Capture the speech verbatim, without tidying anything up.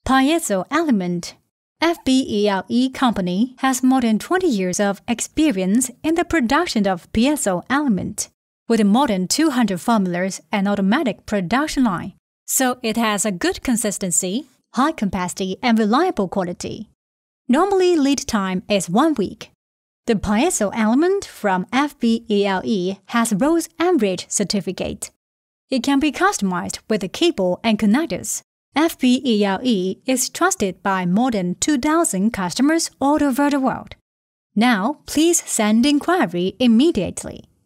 Piezo element. F B E L E company has more than twenty years of experience in the production of piezo element, with more than two hundred formulas and automatic production line, so it has a good consistency, high capacity, and reliable quality. Normally lead time is one week. The piezo element from F B E L E has Rolls Enrich certificate. It can be customized with a cable and connectors. F B E L E is trusted by more than two thousand customers all over the world. Now, please send inquiry immediately.